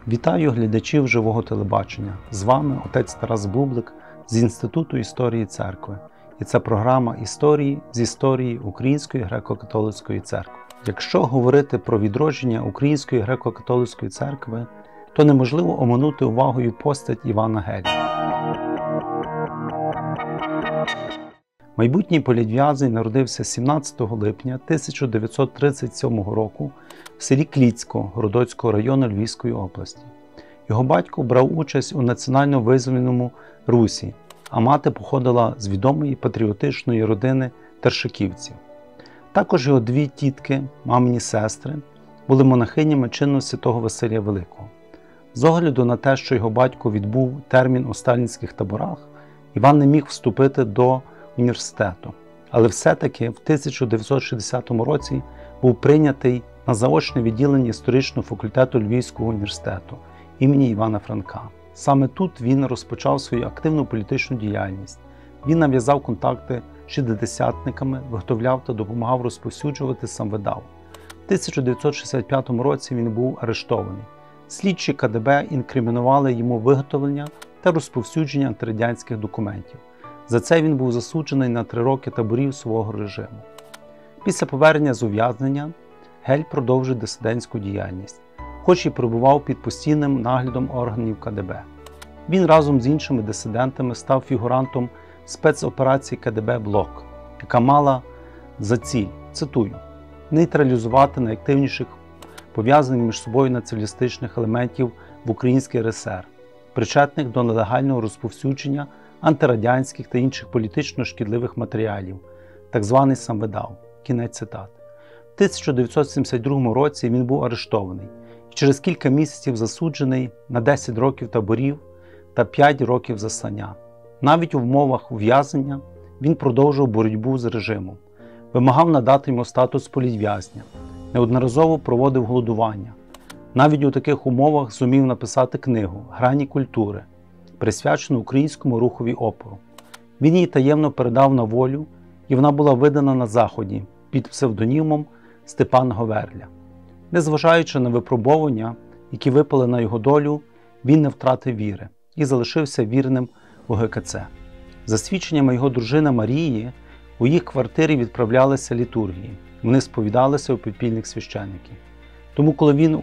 Вітаю глядачів живого телебачення. З вами отець Тарас Бублик з Інституту історії церкви. І це програма історії з історії Української греко-католицької церкви. Якщо говорити про відродження Української греко-католицької церкви, то неможливо оминути увагою постать Івана Геля. Майбутній політв'язень народився 17 липня 1937 року в селі Кліцько Городоцького району Львівської області. Його батько брав участь у національно-визвольному русі, а мати походила з відомої патріотичної родини тершаківців. Також його дві тітки, мамині сестри, були монахинями чину святого Василія Великого. З огляду на те, що його батько відбув термін у сталінських таборах, Іван не міг вступити до університету, але все-таки в 1960 році був прийнятий на заочне відділення історичного факультету Львівського університету імені Івана Франка. Саме тут він розпочав свою активну політичну діяльність. Він нав'язав контакти з шістдесятниками, виготовляв та допомагав розповсюджувати самвидав. В 1965 році він був арештований. Слідчі КДБ інкримінували йому виготовлення та розповсюдження антирадянських документів. За це він був засуджений на 3 роки таборів свого режиму. Після повернення з ув'язнення Гель продовжив дисидентську діяльність, хоч і перебував під постійним наглядом органів КДБ. Він разом з іншими дисидентами став фігурантом спецоперації КДБ «Блок», яка мала за ціль, цитую, нейтралізувати найактивніших пов'язаних між собою націоналістичних елементів в Українській РСР, причетних до нелегального розповсюдження антирадянських та інших політично шкідливих матеріалів, так званий самвидав. Кінець цитати. В 1972 році він був арештований і через кілька місяців засуджений на 10 років таборів та 5 років заслання. Навіть у умовах ув'язнення він продовжував боротьбу з режимом, вимагав надати йому статус політв'язня, неодноразово проводив голодування. Навіть у таких умовах зумів написати книгу «Грані культури», присвячену українському рухові опору. Він її таємно передав на волю, і вона була видана на Заході під псевдонімом Степан Говерля. Незважаючи на випробування, які випали на його долю, він не втратив віри і залишився вірним УГКЦ. За свідченнями його дружини Марії, у їх квартирі відправлялися літургії, вони сповідалися у підпільних священиків. Тому коли він у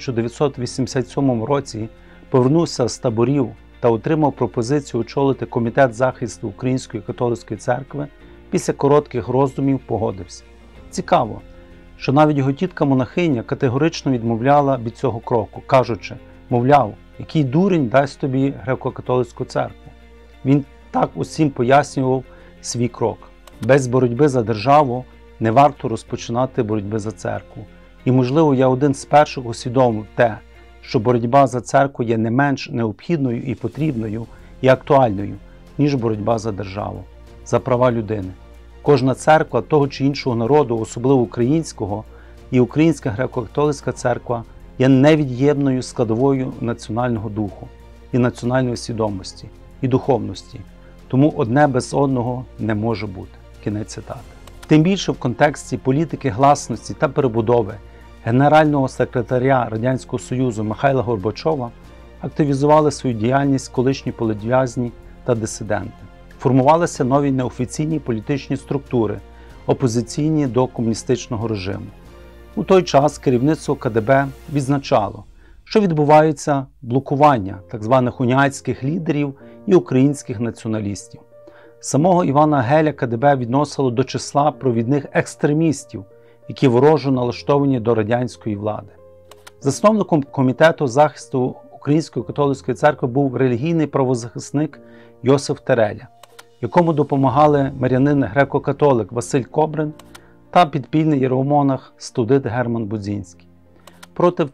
1987 році повернувся з таборів та отримав пропозицію очолити Комітет захисту Української католицької церкви, після коротких роздумів погодився. Цікаво, що навіть його тітка-монахиня категорично відмовляла від цього кроку, кажучи, мовляв, який дурень дасть тобі греко-католицьку церкву. Він так усім пояснював свій крок. Без боротьби за державу не варто розпочинати боротьби за церкву. І, можливо, я один з перших усвідомив те, що боротьба за церкву є не менш необхідною і потрібною, і актуальною, ніж боротьба за державу, за права людини. Кожна церква того чи іншого народу, особливо українського, і Українська греко-католицька церква є невід'ємною складовою національного духу, і національної свідомості, і духовності. Тому одне без одного не може бути. Кінець цитати. Тим більше в контексті політики гласності та перебудови генерального секретаря Радянського Союзу Михайла Горбачова активізували свою діяльність колишні політв'язні та дисиденти. Формувалися нові неофіційні політичні структури, опозиційні до комуністичного режиму. У той час керівництво КДБ відзначало, що відбувається блокування так званих уніатських лідерів і українських націоналістів. Самого Івана Геля КДБ відносило до числа провідних екстремістів, які ворожо налаштовані до радянської влади. Засновником Комітету захисту Української католицької церкви був релігійний правозахисник Йосиф Тереля, якому допомагали мирянин греко-католик Василь Кобрин та підпільний єромонах студит Герман Будзінський. Проте в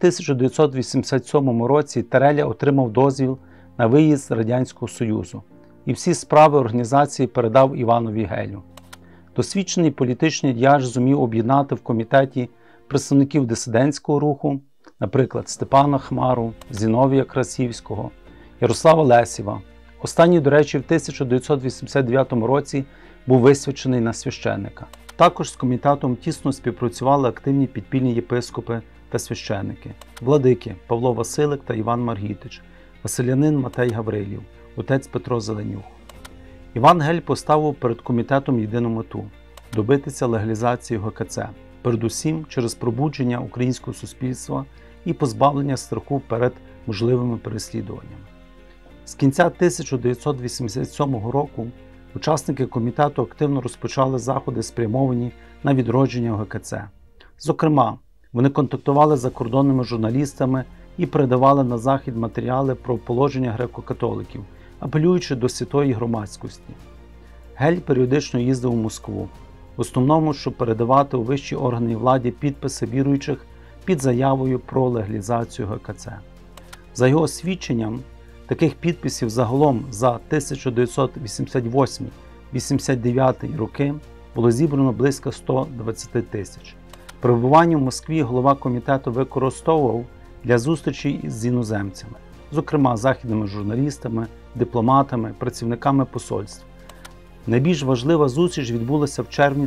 1987 році Тереля отримав дозвіл на виїзд з Радянського Союзу і всі справи організації передав Іванові Гелю. Досвідчений політичний діяч зумів об'єднати в комітеті представників дисидентського руху, наприклад, Степана Хмару, Зіновія Красівського, Ярослава Лесєва. Останній, до речі, в 1989 році був висвячений на священника. Також з комітетом тісно співпрацювали активні підпільні єпископи та священики, владики Павло Василик та Іван Маргітич, василянин Матей Гаврилів, отець Петро Зеленюх. Іван Гель поставив перед комітетом єдину мету – добитися легалізації ГКЦ, передусім через пробудження українського суспільства і позбавлення страху перед можливими переслідуваннями. З кінця 1987 року учасники комітету активно розпочали заходи, спрямовані на відродження ГКЦ. Зокрема, вони контактували з закордонними журналістами і передавали на Захід матеріали про положення греко-католиків, апелюючи до світової громадськості. Гель періодично їздив у Москву, в основному, щоб передавати у вищі органи влади підписи віруючих під заявою про легалізацію ГКЦ. За його свідченням, таких підписів загалом за 1988-89 роки було зібрано близько 120 тисяч. Перебування в Москві голова комітету використовував для зустрічей з іноземцями, зокрема західними журналістами, дипломатами, працівниками посольств. Найбільш важлива зустріч відбулася в червні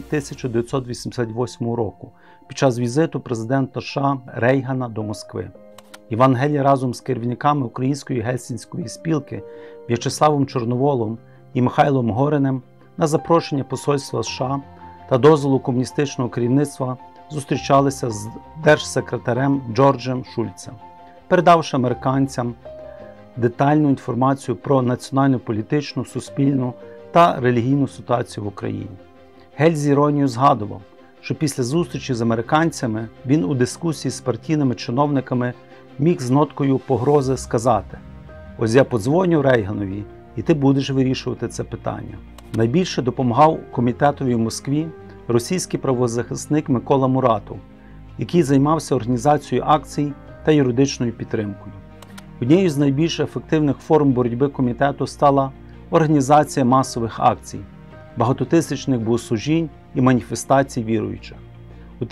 1988 року під час візиту президента США Рейгана до Москви. Іван Гель разом з керівниками Української гельсінської спілки В'ячеславом Чорноволом і Михайлом Гориним на запрошення посольства США та дозволу комуністичного керівництва зустрічалися з держсекретарем Джорджем Шульцем, передавши американцям детальну інформацію про національну політичну, суспільну та релігійну ситуацію в Україні. Гель з іронією згадував, що після зустрічі з американцями він у дискусії з партійними чиновниками міг з ноткою погрози сказати: «Ось я подзвоню Рейганові, і ти будеш вирішувати це питання». Найбільше допомагав комітетові в Москві російський правозахисник Микола Муратов, який займався організацією акцій та юридичною підтримкою. Однією з найбільш ефективних форм боротьби комітету стала організація масових акцій, багатотисячних богослужінь і маніфестацій віруючих. У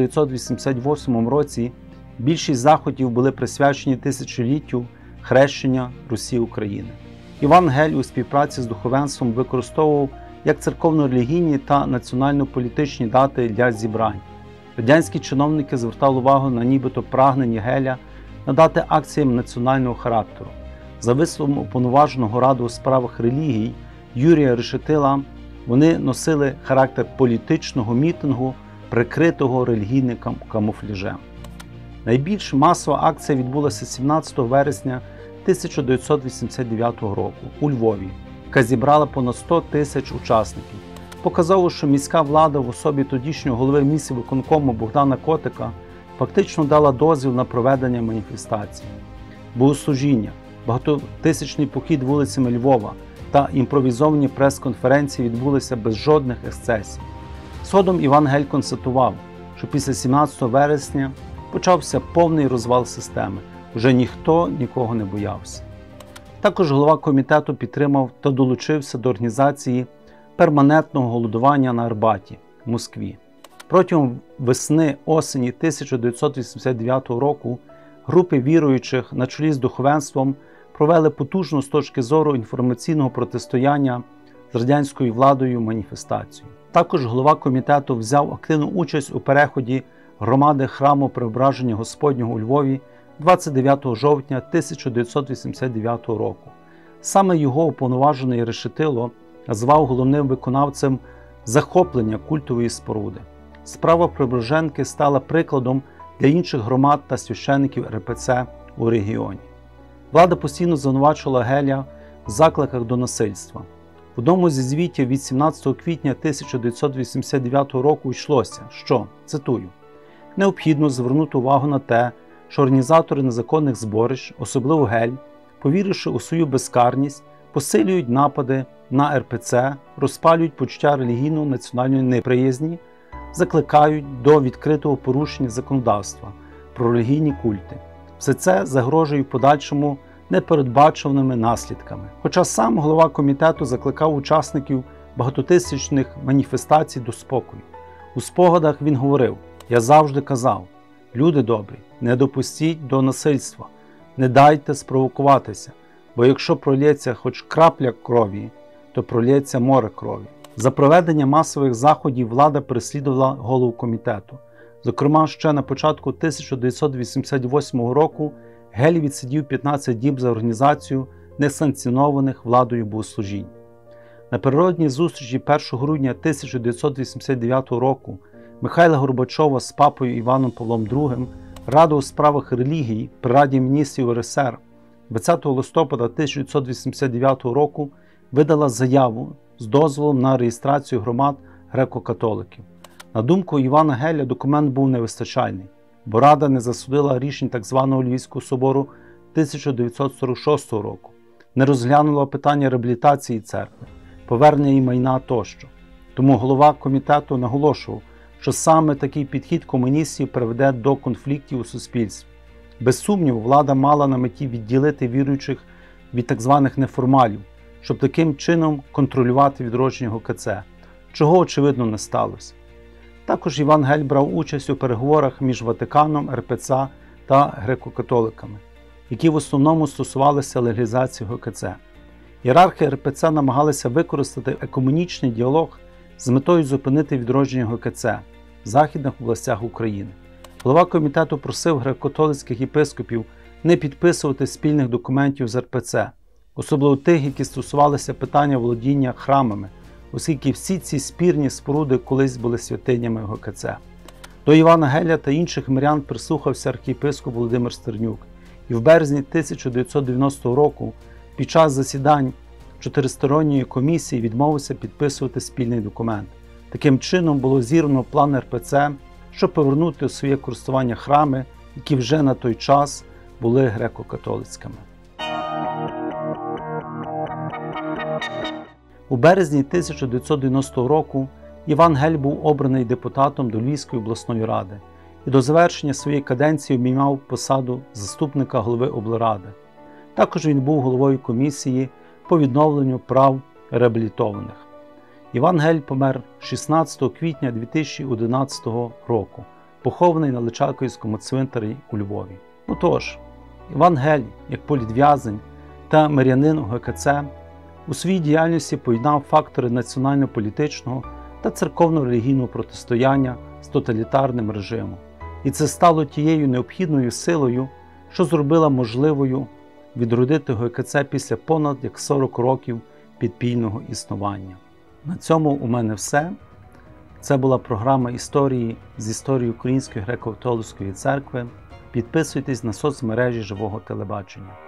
1988 році більшість заходів були присвячені тисячоліттю хрещення Русі України. Іван Гель у співпраці з духовенством використовував як церковно-релігійні та національно-політичні дати для зібрань. Радянські чиновники звертали увагу на нібито прагнення Геля надати акціям національного характеру. За висловом уповноваженого Ради у справах релігій Юрія Решетила, вони носили характер політичного мітингу, прикритого релігійним камуфляжем. Найбільш масова акція відбулася 17 вересня 1989 року у Львові, яка зібрала понад 100 тисяч учасників. Показово, що міська влада в особі тодішнього голови міськвиконкому Богдана Котика фактично дала дозвіл на проведення маніфестації. Богослужіння, багатотисячний похід вулицями Львова та імпровізовані прес-конференції відбулися без жодних ексцесів. Згодом Іван Гель констатував, що після 17 вересня почався повний розвал системи, вже ніхто нікого не боявся. Також голова комітету підтримав та долучився до організації перманентного голодування на Арбаті в Москві. Протягом весни-осені 1989 року групи віруючих на чолі з духовенством провели потужну з точки зору інформаційного протистояння з радянською владою маніфестацію. Також голова комітету взяв активну участь у переході громади храму Преображення Господнього у Львові 29 жовтня 1989 року. Саме його уповноважений Решетило назвав головним виконавцем захоплення культової споруди. Справа Преображенки стала прикладом для інших громад та священиків РПЦ у регіоні. Влада постійно звинувачувала Геля в закликах до насильства. В одному зі звітів від 17 квітня 1989 року йшлося, що, цитую, «Необхідно звернути увагу на те, що організатори незаконних зборищ, особливо Гель, повіривши у свою безкарність, посилюють напади на РПЦ, розпалюють почуття релігійно-національної неприязні, закликають до відкритого порушення законодавства про релігійні культи. Все це загрожує в подальшому непередбачуваними наслідками». Хоча сам голова комітету закликав учасників багатотисячних маніфестацій до спокою. У спогадах він говорив: «Я завжди казав, люди добрі, не допустіть до насильства, не дайте спровокуватися, бо якщо пролється хоч крапля крові, то пролється море крові». За проведення масових заходів влада переслідувала голову комітету, Зокрема, ще на початку 1988 року Гель відсидів 15 діб за організацію несанкціонованих владою богослужінь. Напередодні зустрічі 1 грудня 1989 року Михайла Горбачова з папою Іваном Павлом II Рада у справах релігій при Раді міністрів РСР 20 листопада 1989 року видала заяву з дозволом на реєстрацію громад греко-католиків. На думку Івана Геля, документ був невистачальний, бо Рада не засудила рішень так званого Львівського собору 1946 року, не розглянула питання реабілітації церкви, повернення її майна тощо. Тому голова комітету наголошував, що саме такий підхід комуністів приведе до конфліктів у суспільстві. Без сумніву, влада мала на меті відділити віруючих від так званих неформалів, щоб таким чином контролювати відродження ГКЦ, чого, очевидно, не сталося. Також Іван Гель брав участь у переговорах між Ватиканом, РПЦ та греко-католиками, які в основному стосувалися легалізації ГКЦ. Ієрархи РПЦ намагалися використати екуменічний діалог з метою зупинити відродження ГКЦ в західних областях України. Голова комітету просив греко-католицьких єпископів не підписувати спільних документів з РПЦ, особливо тих, які стосувалися питання володіння храмами, оскільки всі ці спірні споруди колись були святинями ГКЦ. До Івана Геля та інших мирян прислухався архієпископ Володимир Стернюк, і в березні 1990 року під час засідань чотиристоронньої комісії відмовився підписувати спільний документ. Таким чином було зірвано план РПЦ, щоб повернути у своє користування храми, які вже на той час були греко-католицькими. У березні 1990 року Іван Гель був обраний депутатом до Львівської обласної ради і до завершення своєї каденції обіймав посаду заступника голови облради. Також він був головою комісії по відновленню прав реабілітованих. Іван Гель помер 16 квітня 2011 року, похований на Личаківському цвинтарі у Львові. Отож, Іван Гель, як політв'язень та мирянин ГКЦ, у своїй діяльності поєднав фактори національно-політичного та церковно-релігійного протистояння з тоталітарним режимом. І це стало тією необхідною силою, що зробила можливою відродити ГКЦ після понад як 40 років підпільного існування. На цьому у мене все. Це була програма історії з історії Української греко-католицької церкви. Підписуйтесь на соцмережі Живого телебачення.